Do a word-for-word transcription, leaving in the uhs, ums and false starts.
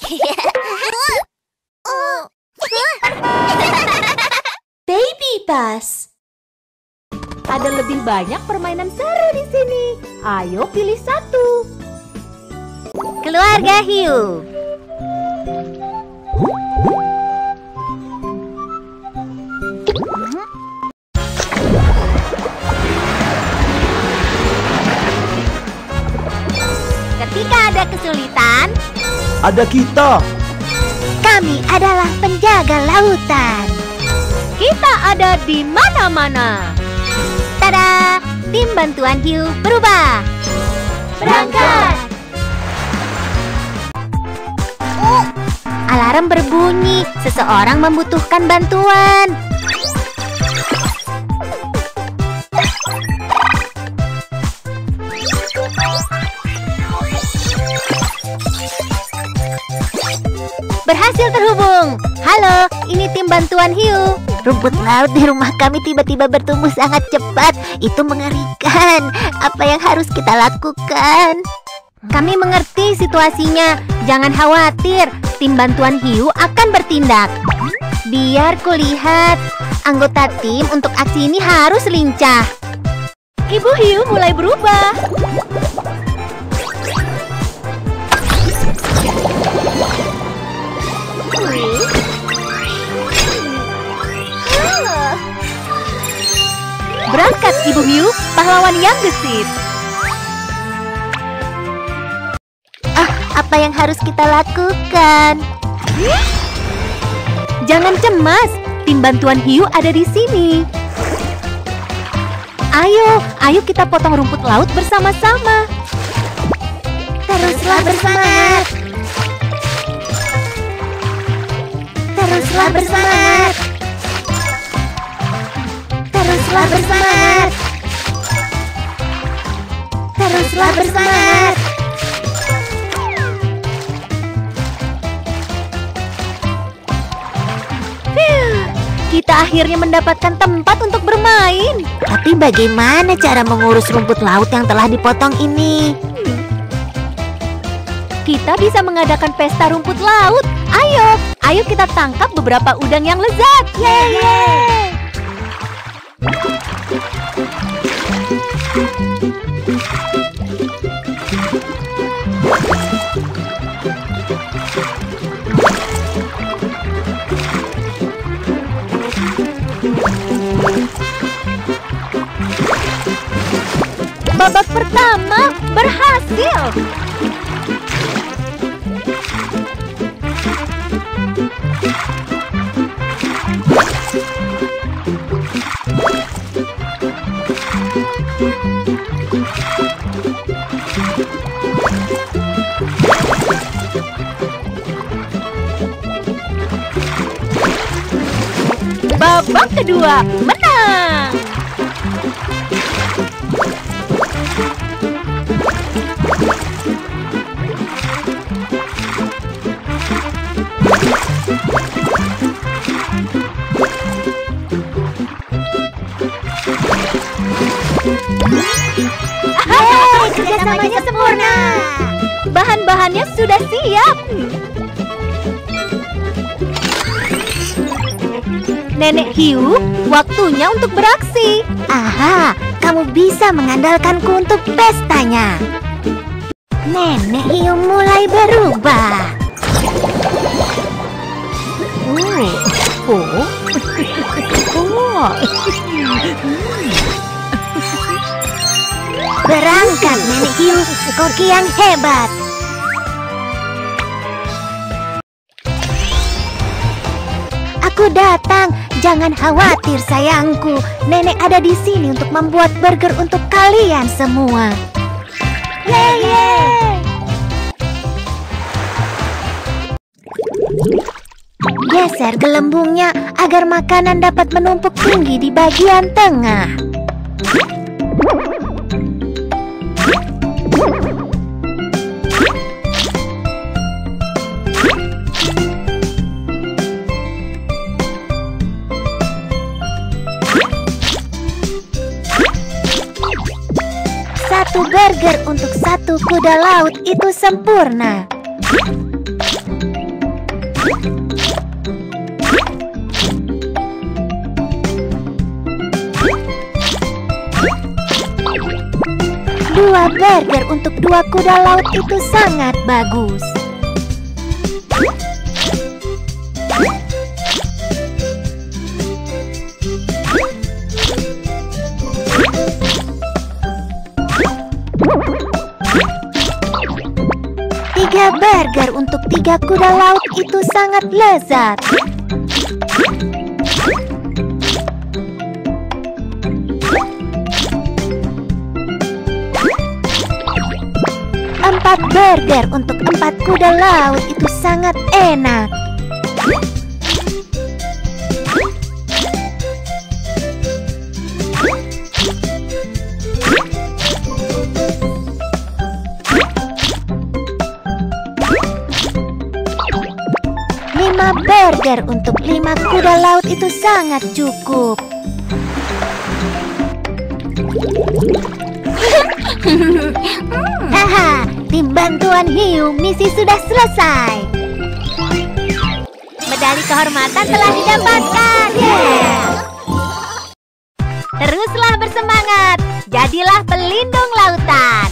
Baby Bus. Ada lebih banyak permainan seru di sini. Ayo pilih satu. Keluarga hiu. Ketika ada kesulitan, ada kita. kami adalah penjaga lautan. Kita ada di mana-mana. Tada! Tim bantuan hiu berubah. Berangkat! Alarm berbunyi. Seseorang membutuhkan bantuan. Berhasil terhubung. Halo, ini tim bantuan hiu. Rumput laut di rumah kami tiba-tiba bertumbuh sangat cepat. Itu mengerikan. Apa yang harus kita lakukan? Kami mengerti situasinya. Jangan khawatir, tim bantuan hiu akan bertindak. Biar kulihat. Anggota tim untuk aksi ini harus lincah. Ibu hiu mulai berubah. Berangkat Ibu Hiu, pahlawan yang gesit. Ah, apa yang harus kita lakukan? Jangan cemas, tim bantuan hiu ada di sini. Ayo, ayo kita potong rumput laut bersama-sama. Teruslah bersemangat. Teruslah bersemangat. Teruslah bersemangat. Teruslah bersemangat. Kita akhirnya mendapatkan tempat untuk bermain. Tapi bagaimana cara mengurus rumput laut yang telah dipotong ini? Kita bisa mengadakan pesta rumput laut. Ayo, ayo kita tangkap beberapa udang yang lezat. Yeay! Babak pertama berhasil. Babak kedua menang. Yeay, kerjasamanya sempurna. Bahan-bahannya sudah siap. Nenek hiu, waktunya untuk beraksi. Aha, kamu bisa mengandalkanku untuk pestanya. Nenek hiu mulai berubah. Oh, oh, oh. Berangkat nenek hiu, koki yang hebat. Aku datang, jangan khawatir sayangku. Nenek ada di sini untuk membuat burger untuk kalian semua. Yeay! Geser gelembungnya agar makanan dapat menumpuk tinggi di bagian tengah. Satu burger untuk satu kuda laut itu sempurna. Dua burger untuk dua kuda laut itu sangat bagus. Tiga burger untuk tiga kuda laut itu sangat lezat. Empat burger untuk empat kuda laut itu sangat enak. Lima burger untuk lima kuda laut itu sangat cukup. Haha, tim bantuan hiu misi sudah selesai. Medali kehormatan telah didapatkan. Yeah. Teruslah bersemangat, jadilah pelindung lautan.